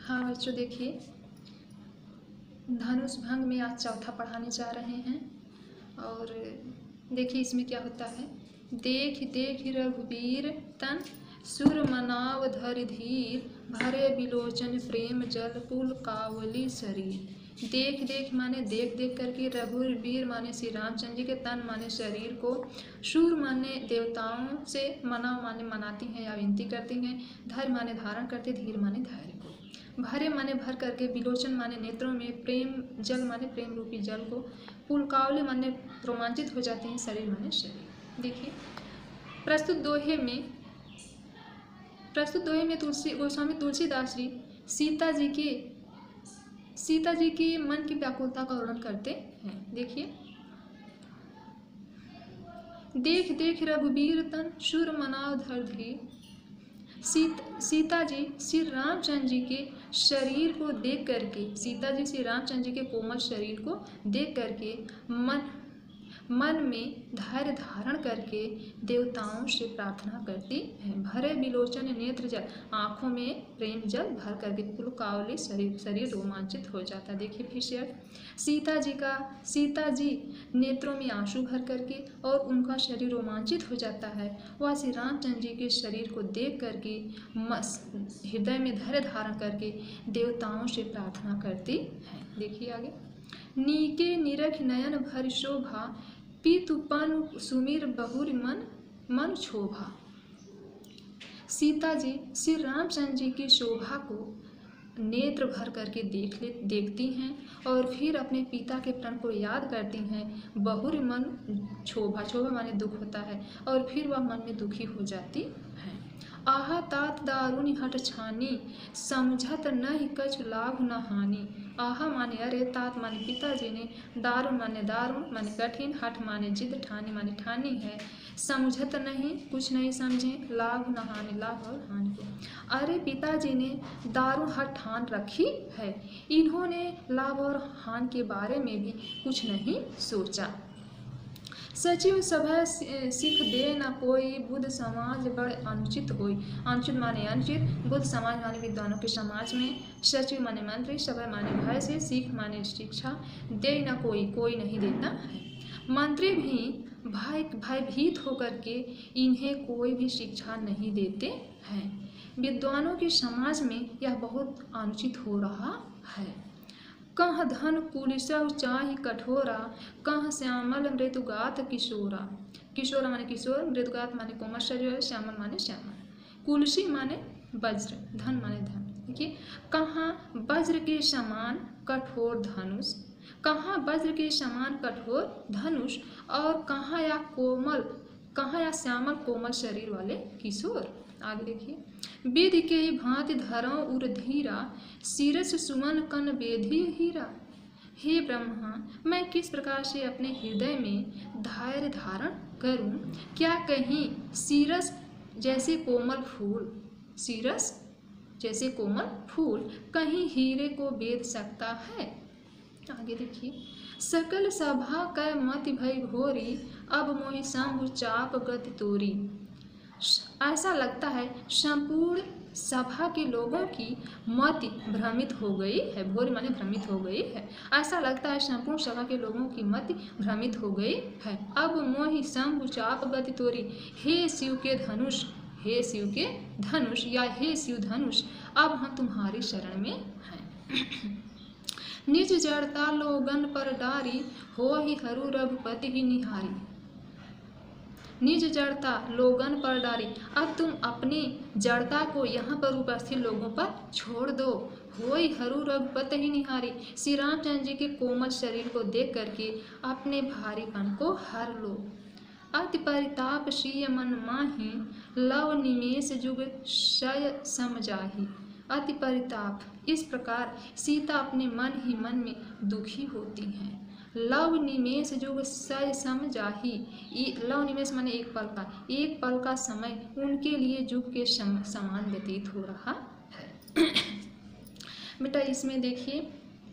हाँ बच्चों देखिए, धनुष भंग में आज चौथा पढ़ाने जा रहे हैं। और देखिए इसमें क्या होता है। देख देख रघुबीर तन सुर मनाव धर धीर भरे बिलोचन प्रेम जल पुल कावली शरीर। देख देख माने देख देख करके, रघुवीर माने श्री रामचंद्र जी के, तन माने शरीर को, सुर माने देवताओं से, मनाव माने मनाती हैं या विनती करती हैं, धर माने धारण करते, धीर माने धैर्य को, भरे माने भर करके, बिलोचन माने नेत्रों में, प्रेम जल माने प्रेम रूपी जल को, पुलकावली माने रोमांचित हो जाते हैं, शरीर माने शरीर। देखिए प्रस्तुत दोहे में गोस्वामी तुलसीदास जी सीता जी की मन की व्याकुलता का वर्णन करते हैं। देखिए, देख देख रघुबीर तन सुर मनाव धर धीर। सीता जी श्री रामचंद्र जी के शरीर को देख करके, सीता जी श्री रामचंद्र जी के कोमल शरीर को देख करके मन में धैर्य धारण करके देवताओं से प्रार्थना करती हैं। भरे बिलोचन नेत्र जल, आँखों में प्रेम जल भर करके पुलकावली शरीर रोमांचित हो जाता। देखिए फिर से सीता जी नेत्रों में आंसू भर करके और उनका शरीर रोमांचित हो जाता है। वह श्री रामचंद्र जी के शरीर को देख करके हृदय में धैर्य धारण करके देवताओं से प्रार्थना करती है। देखिए आगे, नीके निरख नयन भर शोभा पीतुपन सुमिर बहुर मन शोभा। सीता जी श्री रामचंद्र जी की शोभा को नेत्र भर करके देखती हैं और फिर अपने पिता के प्रण को याद करती हैं। बहुर मन शोभा माने दुख होता है, और फिर वह मन में दुखी हो जाती है। आहा तात दारुनि हट छानी समझत नहीं कछ लाभ न हानि। आहा माने अरे, तात माने पिताजी ने, दारुण माने कठिन, हठ माने जिद, ठानी माने ठानी है, समझत नहीं कुछ नहीं समझे, लाभ न हानि लाभ और हानि को। अरे पिताजी ने दारुण हठ ठान रखी है, इन्होंने लाभ और हानि के बारे में भी कुछ नहीं सोचा। सचिव सभा सिख दे न कोई, बुद्ध समाज बड़े अनुचित होई। अनुचित माने अनुचित, बुद्ध समाज माने विद्वानों के समाज में, सचिव माने मंत्री, सभा माने भय से, सिख माने शिक्षा, दे न कोई नहीं देता है। मंत्री भी भयभीत होकर के इन्हें कोई भी शिक्षा नहीं देते हैं। विद्वानों के समाज में यह बहुत अनुचित हो रहा है। कह धन कुलिसव चाहि कठोरा, कह श्यामल मृदुगात किशोरा। किशोरा माने किशोर, मृदुगात माने कोमल शरीर, श्यामल माने श्यामल, कुलसी माने वज्र, धन माने धन। देखिए, कहाँ वज्र के समान कठोर धनुष, कहाँ वज्र के समान कठोर धनुष, और कहाँ या श्यामल कोमल शरीर वाले किशोर। आगे देखिए, वेद के भांति धरो उर धीरा, सिरस सुमन कन वेधी हीरा। हे ब्रह्मा, मैं किस प्रकार से अपने हृदय में धैर्य धारण करूं? क्या कहीं सिरस जैसे कोमल फूल कहीं हीरे को वेद सकता है? आगे देखिए, सकल सभा कै मति भय घोरी, अब मोहि शंभु चाप गति तोरी। ऐसा लगता है संपूर्ण सभा के लोगों की मति भ्रमित हो गई है। भोरी माने भ्रमित हो गई है। ऐसा लगता है संपूर्ण सभा के लोगों की मति भ्रमित हो गई है। अब मोहि शंभु चाप गति तोरी। हे शिव के धनुष या हे शिव धनुष, अब हम तुम्हारी शरण में हैं। निज जड़ता लोगन पर डारी, हो ही हरू रघुपति ही निहारी। निज जड़ता लोगन पर डारी, अब तुम अपनी जड़ता को यहाँ पर उपस्थित लोगों पर छोड़ दो। होई हरू रघुपति ही निहारी, श्री रामचंद्र जी के कोमल शरीर को देख करके अपने भारीपन को हर लो। अति परिताप श्रिय मन माही, लव निमेष जुग शय समझाही। अति परिताप, इस प्रकार सीता अपने मन ही मन में दुखी होती हैं। लव निमेष जुग सय समझाही, लव निमेष माने एक पल का समय उनके लिए जुग के समान व्यतीत हो रहा है। बेटा इसमें देखिए,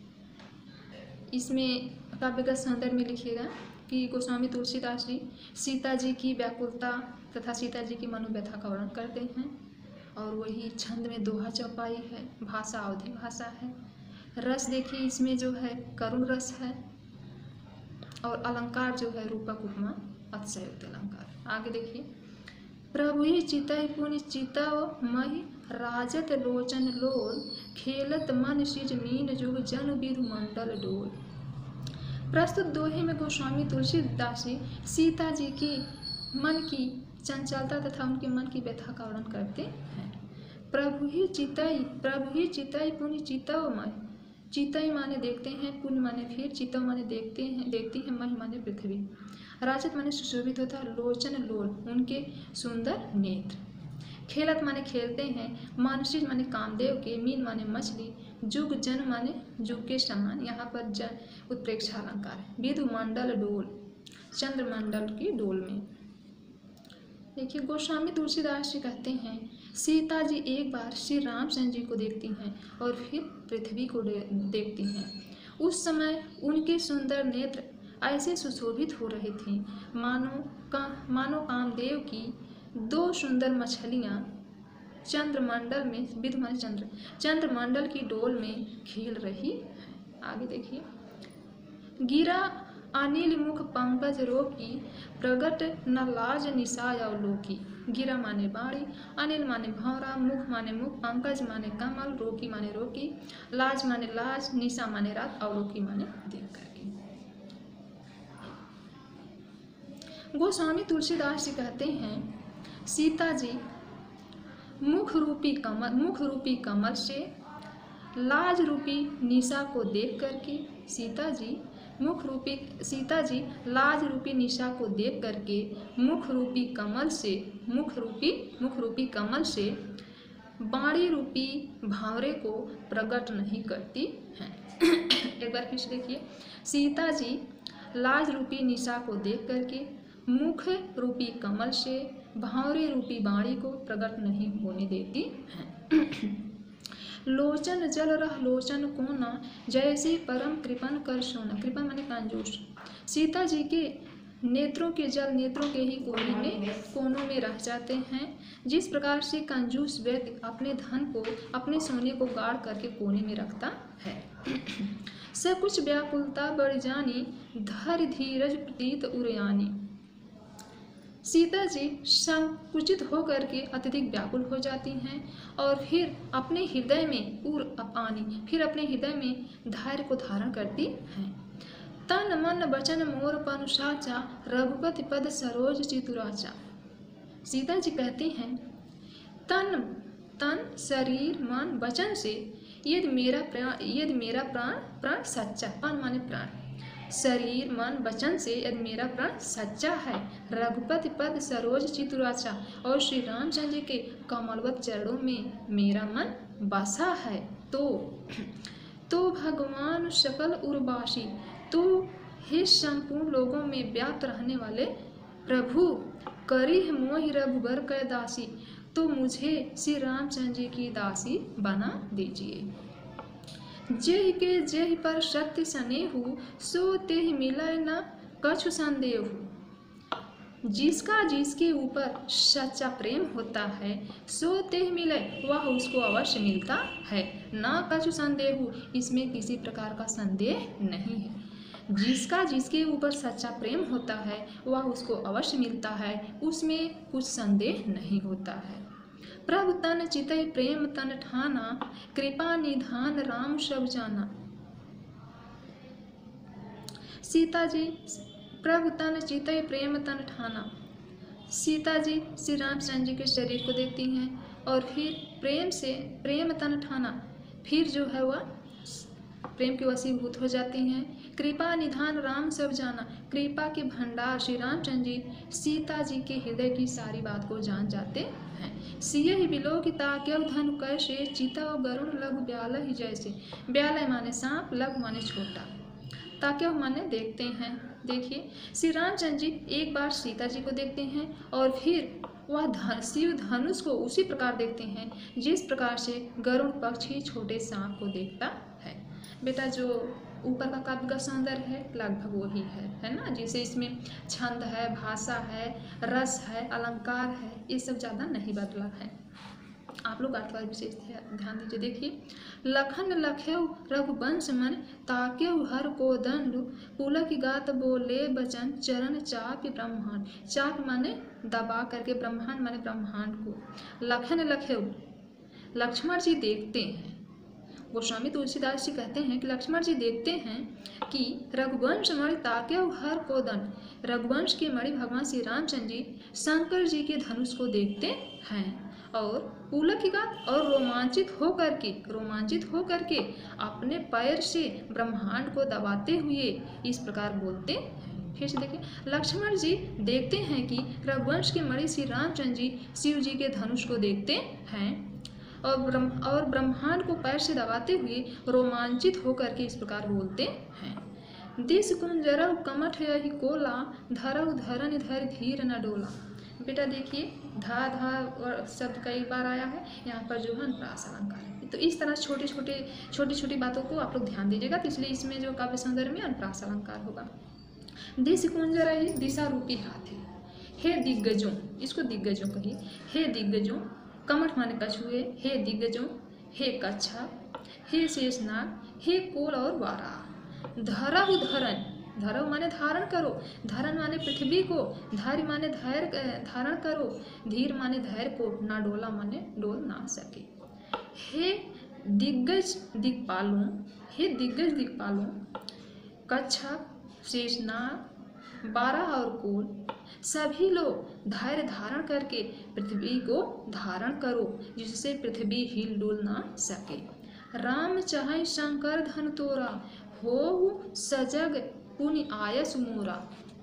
इसमें काव्यगत सौंदर्य में लिखिएगा कि गोस्वामी तुलसीदास जी सीता जी की व्याकुलता तथा सीता जी की मनोव्यथा का वर्णन करते हैं। और वही छंद में दोहा चौपाई है, भाषा अवधी भाषा है। रस देखिए इसमें जो है करुण रस है, और अलंकार जो है रूपक उपमा अतिशयोक्ति अलंकार। आगे देखिए, प्रभु ही चितई पुनि चितव महि राजत लोचन लोल, खेलत मन सिज मीन जुग जन विधु मंडल डोल। प्रस्तुत दोहे में गोस्वामी तुलसीदास जी सीता जी की मन की चंचलता तथा उनके मन की व्यथा का वर्णन करते हैं। प्रभु ही चितई पुनि चितव महि। चितई माने देखते हैं, पुण्य माने फिर, चितव माने देखते हैं, देखती है, महि माने पृथ्वी, राजत माने सुशोभित होता है, लोचन लोल उनके सुंदर नेत्र, खेलत माने खेलते हैं, मानसिक माने कामदेव के, मीन माने मछली, जुग जन माने जुग के समान, यहाँ पर जन उत्प्रेक्षा अलंकार है। विधु मंडल डोल, चंद्रमंडल की डोल में। देखिए गोस्वामी तुलसीदास जी कहते हैं, सीता जी एक बार श्री रामचंद्र जी को देखती हैं और फिर पृथ्वी को देखती हैं। उस समय उनके सुंदर नेत्र ऐसे सुशोभित हो रहे थे मानो कामदेव की दो सुंदर मछलियाँ चंद्रमंडल में, विधु माने चंद्र, चंद्रमंडल की डोल में खेल रही। आगे देखिए, गिरा अनिल मुख पंकज रोकी, प्रगट न लाज निशा अवलोकी। गिरा माने बाड़ी, अनिल माने भौरा, मुख माने मुख, पंकज माने कमल, रोकी माने रोकी, लाज माने लाज, निशा माने रात, अवलोकी माने देख करके। गोस्वामी तुलसीदास जी कहते हैं, सीता जी मुख रूपी कमल से लाज रूपी निशा को देख करके, सीता जी लाज रूपी निशा को देख करके मुख रूपी कमल से बाणी रूपी भावरे को प्रकट नहीं करती हैं। एक बार फिर से देखिए, सीता जी लाज रूपी निशा को देख करके मुख रूपी कमल से भावरे रूपी बाणी को प्रकट नहीं होने देती हैं। लोचन जल रह लोचन कोना, जैसे परम कृपन कर सोना। कृपन माने कंजूस। सीता जी के नेत्रों के जल नेत्रों के ही कोनों में रह जाते हैं। जिस प्रकार से कंजूस व्यक्ति अपने धन को, अपने सोने को गाड़ करके कोने में रखता है। सब कुछ व्याकुलता बढ़ जानी, धैर्य धीरज प्रतीत उरयानी। सीता जी संकुचित होकर के अत्यधिक व्याकुल हो जाती हैं और फिर अपने हृदय में धैर्य को धारण करती हैं। तन मन वचन मोर पनु साचा, रघुपति पद सरोज चितुराचा। सीता जी कहती हैं, तन शरीर मन वचन से यदि मेरा प्राण सच्चा, प्राण माने प्राण, शरीर मन वचन से यदि मेरा प्राण सच्चा है, रघुपति पद सरोज चितुराचा, और श्री रामचंद्र जी के कमलवत चरणों में मेरा मन बसा है, तो भगवान सकल उर्वासी, तो हे संपूर्ण लोगों में व्याप्त रहने वाले प्रभु, करिह मोहि रघुबर कै दासी, तो मुझे श्री रामचंद्र जी की दासी बना दीजिए। जेहि के जेहि पर शक्ति सनेहु, सो तेहि मिलय न कछु संदेहु। जिसका जिसके ऊपर सच्चा प्रेम होता है, सो तेहि मिलय, वह उसको अवश्य मिलता है, न कछु संदेहु, इसमें किसी प्रकार का संदेह नहीं है। जिसका जिसके ऊपर सच्चा प्रेम होता है वह उसको अवश्य मिलता है, उसमें कुछ संदेह नहीं होता है। प्रभु तन चितई प्रेम तन ठाना, कृपा निधान राम सब जाना। सीता जी प्रभु तन चितई प्रेम तन ठाना। सीता जी श्री रामचंद्र जी के शरीर को देखती हैं और फिर प्रेम तन ठाना, फिर जो है वह प्रेम के वशीभूत हो जाती हैं। कृपा निधान राम सब जाना, कृपा के भंडार श्री रामचंद्र जी सीता जी के हृदय की सारी बात को जान जाते हैं। सियहि बिलोकि ताक्यउ धनु कैसे, चितउ गरुण लघु ब्यालहि जैसे। ब्यालय माने सांप, लघु माने छोटा, ताक्यउ माने देखते हैं। देखिए श्री रामचंद्र जी एक बार सीता जी को देखते हैं और फिर वह शिव धनुष को उसी प्रकार देखते हैं जिस प्रकार से गरुड़ पक्षी छोटे सांप को देखता है। बेटा जो ऊपर का काव्य का सौंदर्य है लगभग वही है ना, जिसे इसमें छंद है, भाषा है, रस है, अलंकार है, ये सब ज़्यादा नहीं बदला है। आप लोग अर्थ पर विशेष ध्यान दीजिए। देखिए, लखन लखेउ रघुवंश मन, ताकेउ हर को दंड, पुलक गात बोले बचन, चरण चाप ब्रह्मांड। चाप माने दबा करके, ब्रह्मांड माने ब्रह्मांड को। लखन लखेउ, लक्ष्मण जी देखते हैं, गोस्वामी तुलसीदास जी कहते हैं कि लक्ष्मण जी देखते हैं कि रघुवंश मणि ताकेउ हर को दंड, रघुवंश के मणि भगवान श्री रामचंद्र जी शंकर जी के धनुष को देखते हैं और पुलकित और रोमांचित होकर के अपने पैर से ब्रह्मांड को दबाते हुए इस प्रकार बोलते हैं। फिर से देखिए, लक्ष्मण जी देखते हैं कि रघुवंश के मणि श्री रामचंद्र जी शिव जी के धनुष को देखते हैं और ब्रह्मांड को पैर से दबाते हुए रोमांचित होकर के इस प्रकार बोलते हैं। दिस कुंजरव कमठ यही कोला, धरव धरन धर धीर न डोला। बेटा देखिए, धा धा शब्द कई बार आया है, यहाँ पर जो है अनुप्रास अलंकार है। तो इस तरह छोटी छोटी बातों को आप लोग ध्यान दीजिएगा, तो इसलिए इसमें जो काव्य सौंदर्य में अनुप्रास अलंकार होगा। दिस कुंजर दिशा रूपी हाथी, हे दिग्गजों, इसको दिग्गजों कहिए, हे दिग्गजों, कमठ माने कछुए, हे दिग्गजों, हे कच्छा, हे शेषनाग, हे कोल और वारा, धरहु धरन, धरहु माने धारण करो, धरन माने पृथ्वी को, धारी माने धैर्य धारण करो, धीर माने धैर्य को, ना डोला माने डोल ना सके। हे दिग्गज दिक्पालों, हे दिग्गज दिक्पालों, कच्छा, शेषनाग, बारह और कोल, सभी लोग धैर्य धारण करके पृथ्वी को धारण करो, जिससे पृथ्वी हिल डुल ना सके। राम चाहे शंकर धन तोरा, हो सजग पुनि आयस मोरा।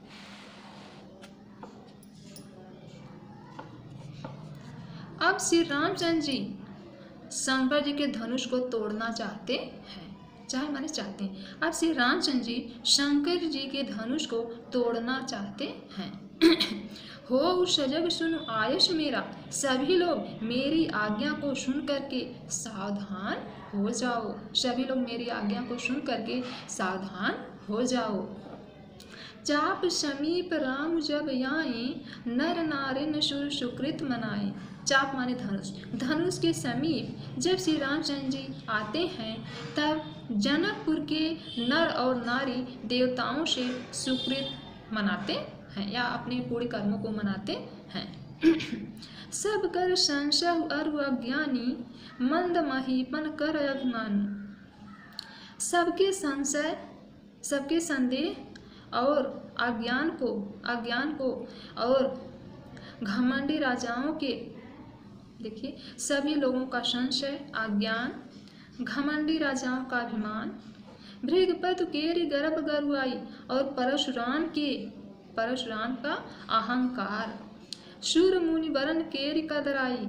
अब श्री रामचंद्र जी शंकर जी के धनुष को तोड़ना चाहते हैं, चाहे माने चाहते हैं। अब श्री रामचंद्र जी शंकर जी के धनुष को तोड़ना चाहते हैं। हो सजग सुन आयस मेरा, सभी लोग मेरी आज्ञा को सुन करके सावधान हो जाओ, सभी लोग मेरी आज्ञा को सुन करके सावधान हो जाओ। चाप समीप राम जब आए, नर नारिन सुर सुकृत मनाए। चाप माने धनुष, धनुष के समीप जब श्री रामचंद्र जी आते हैं, तब जनकपुर के नर और नारी देवताओं से सुकृत मनाते हैं या अपने पूरे कर्मों को मनाते हैं। सब कर संशय अरु अज्ञानी, मंद महीपन कर अभिमानी। सबके संशय, सबके संदेह और अज्ञान को और घमंडी राजाओं के, देखिए सभी लोगों का संशय, अज्ञान, घमंडी राजाओं का अभिमान, भृगपति केरी गर्भ गरुआई और परशुराम का अहंकार, शूर मुनि वरण केरी कदराई।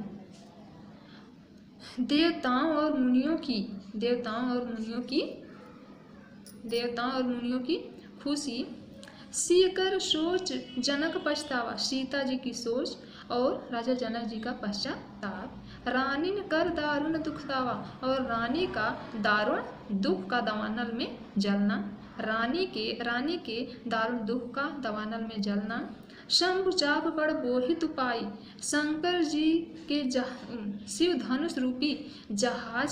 देवताओं और मुनियों की खुशी, सीकर सोच जनक पछतावा, सीता जी की सोच और राजा जनक जी का पश्चाताप। रानी ने कर दारुण दुख दावा, और रानी का दारुण दुख का दवानल में जलना, रानी के दारुण दुख का दवानल में जलना। शंभु चाप बड़ बोहित उपाय, शंकर जी के शिव धनुष रूपी जहाज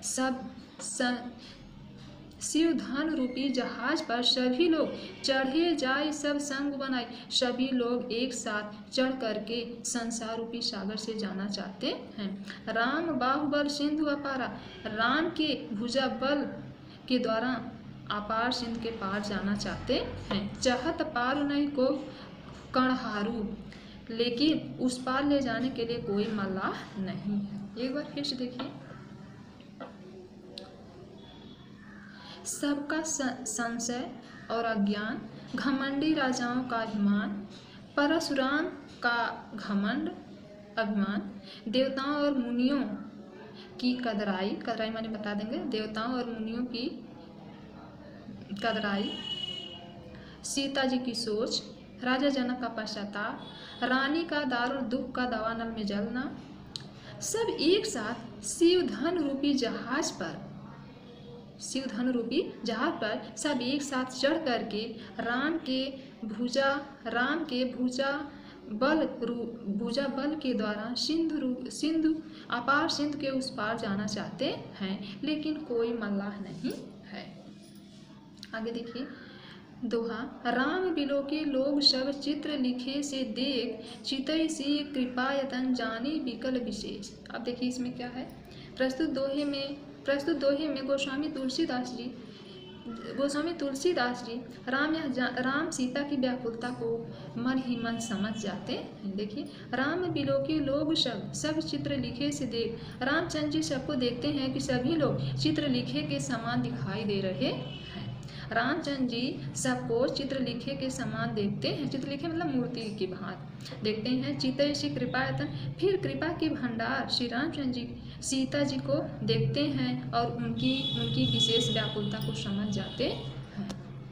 पर सभी लोग चढ़े जाए, सब संग बनाए। सभी लोग एक साथ चढ़ करके संसार रूपी सागर से जाना चाहते हैं। राम बाहुबल सिंधु अपारा, राम के भुजा बल के द्वारा अपार सिंध के पार जाना चाहते हैं। चाहत पार नहीं को कणहारू, लेकिन उस पार ले जाने के लिए कोई मल्लाह नहीं है। एक बार फिर से देखिए, सबका संशय और अज्ञान, घमंडी राजाओं का अभिमान, परशुराम का घमंड अभिमान, देवताओं और मुनियों की कदराई माने बता देंगे, देवताओं और मुनियों की कदराई, सीता जी की सोच, राजा जनक का पश्चाताप, रानी का दारुण दुख का दवानल में जलना। सब एक साथ शिवधन रूपी जहाज पर सब एक साथ चढ़ करके राम के भुजा भुजा बल के द्वारा सिंधु अपार सिंधु के उस पार जाना चाहते हैं, लेकिन कोई मल्लाह नहीं है। आगे देखिए दोहा, राम बिलो के लोग सब चित्र लिखे से देख, चितई सी कृपायतन जाने विकल विशेष। अब देखिए इसमें क्या है, प्रस्तुत दोहे में गोस्वामी तुलसीदास जी राम सीता की व्याकुलता को मन ही मन समझ जाते हैं। देखिए, राम बिलो के लोग सब चित्र लिखे से देख, रामचंद्र जी सबको देखते हैं कि सभी लोग चित्र लिखे के समान दिखाई दे रहे हैं। रामचंद्र जी सबको चित्रलिखे के समान देखते हैं। चित्रलिखे मतलब मूर्ति की भांति देखते हैं। चितई श्री कृपायतन, फिर कृपा के भंडार श्री रामचंद्र जी सीता जी को देखते हैं और उनकी विशेष व्याकुलता को समझ जाते हैं।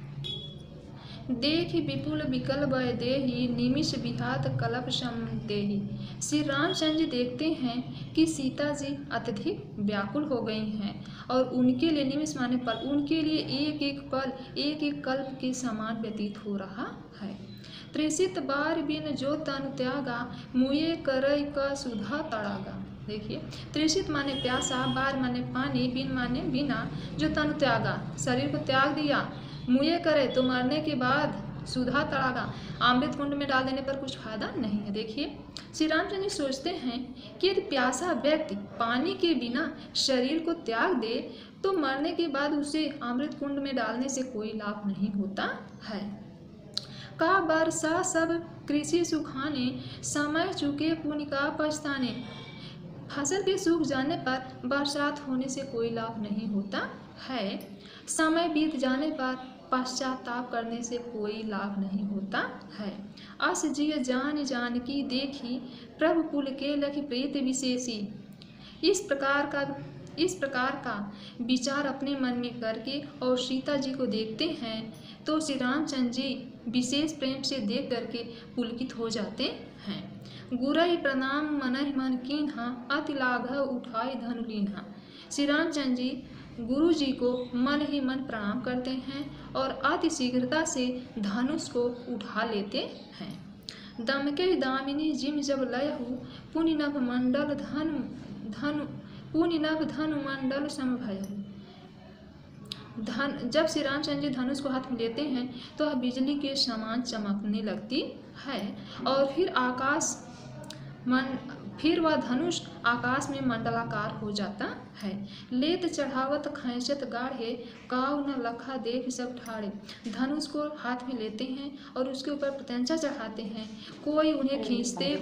देख विपुल विकल वय देहि, निमिष विहात कल्प सम देहि। श्री रामचंद्र जी देखते हैं कि सीता जी अत्यधिक व्याकुल हो गई हैं और उनके लिए निमिष माने पल, उनके लिए एक एक पल एक एक कल्प के समान व्यतीत हो रहा है। त्रिसित बार बिन जो तन त्यागा, मुए करई का सुधा तड़ागा। देखिए, त्रिसित माने प्यासा, बार माने पानी, बिन माने बिना, जो तन त्यागा शरीर को त्याग दिया, मुए करे तो मरने के बाद, सुधा तड़ागा अमृत कुंड में डाल देने पर कुछ फायदा नहीं है। देखिए, श्री रामचंद्र जी सोचते हैं कि यदि प्यासा व्यक्ति पानी के बिना शरीर को त्याग दे तो मरने के बाद उसे अमृत कुंड में डालने से कोई लाभ नहीं होता है। का बरसा सब कृषि सुखाने, समय चुके पुण्य का पछताने। फसल के सूख जाने पर बरसात होने से कोई लाभ नहीं होता है। समय बीत जाने पर पश्चाताप करने से कोई लाभ नहीं होता है। अस जिय जान जान की देखी, प्रभु कुल के लख प्रीत विशेषी। इस प्रकार का विचार अपने मन में करके और सीता जी को देखते हैं तो श्री रामचंद्र जी विशेष प्रेम से देख करके पुलकित हो जाते हैं। गुरई प्रणाम मनहि मन कीन्हा, अति लाघव उठाई धनु लीन्हा। श्री रामचंद्र जी गुरु जी को मन ही मन प्रणाम करते हैं और अति शीघ्रता से धनुष को उठा लेते हैं। दमके दामिनी जिम जब लयहु, पुनि नभ धनु मंडल समभयहु। जब श्री रामचंद्र जी धनुष को हाथ में लेते हैं तो वह बिजली के समान चमकने लगती है और फिर वह धनुष आकाश में मंडलाकार हो जाता है। लेत चढ़ावत खैंचत गाढ़े, काव न लखा देख सब ठाड़े। धनुष को हाथ में लेते हैं और उसके ऊपर प्रत्यंचा चढ़ाते हैं। कोई उन्हें खींचते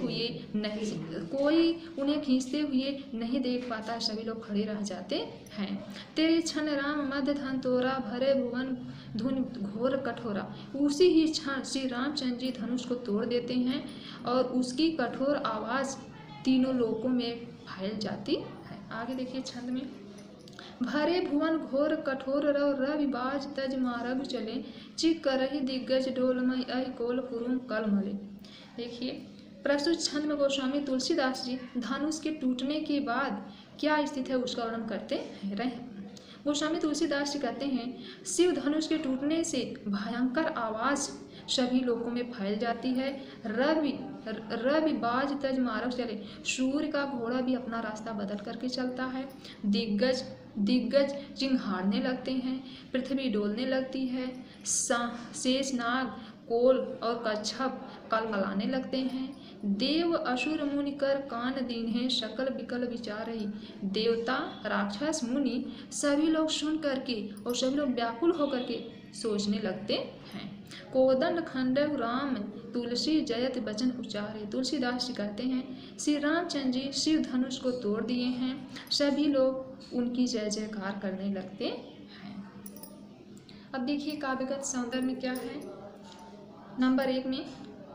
हुए नहीं देख पाता, सभी लोग खड़े रह जाते हैं। तेरे क्षण राम मध्य धन तोरा, भरे भुवन धुन घोर कठोरा। उसी ही क्षण श्री रामचंद्र जी धनुष को तोड़ देते हैं और उसकी कठोर आवाज़ तीनों लोकों में फैल जाती है। आगे देखिए छंद में, भरे भुवन घोर कठोर रवि बाज तज मारग चले, चिक करही दिग्गज डोलमय अहि कोल कुरुम कलमले। देखिए, प्रस्तुत छंद में गोस्वामी तुलसीदास जी धनुष के टूटने के बाद क्या स्थिति है उसका वर्णन करते रहे। गोस्वामी तुलसीदास जी कहते हैं, शिव धनुष के टूटने से भयंकर आवाज़ सभी लोगों में फैल जाती है। रवि बाज तज मारग चले, सूर्य का घोड़ा भी अपना रास्ता बदल करके चलता है। दिग्गज चिंघाड़ने लगते हैं, पृथ्वी डोलने लगती है। शेषनाग, कोल और कच्छप कलमलाने लगते हैं। देव असुर मुनि कर कान दीन्हे, सकल विकल विचारहि। देवता राक्षस मुनि सभी लोग सुन करके और सभी लोग व्याकुल होकर के सोचने लगते हैं। कोदंड खंडव राम तुलसी जयत वचन उच्चारे। तुलसीदास जी कहते हैं, श्री रामचंद्र जी शिव धनुष को तोड़ दिए हैं, सभी लोग उनकी जय जयकार करने लगते हैं। अब देखिए काव्यगत सौंदर्य में क्या है। नंबर 1 में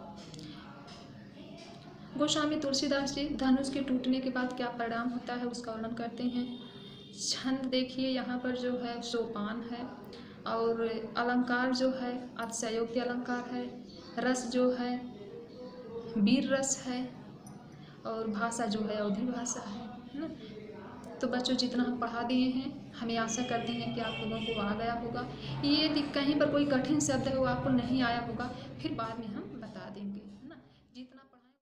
गोस्वामी तुलसीदास जी धनुष के टूटने के बाद क्या परिणाम होता है उसका वर्णन करते हैं। छंद देखिए, यहाँ पर जो है सोपान है और अलंकार जो है अतिशयोक्ति अलंकार है, रस जो है वीर रस है और भाषा जो है अवधि भाषा है ना। तो बच्चों जितना हम पढ़ा दिए हैं, हमें आशा करते हैं कि आप लोगों को आ गया होगा। ये कहीं पर कोई कठिन शब्द है वो आपको नहीं आया होगा, फिर बाद में हम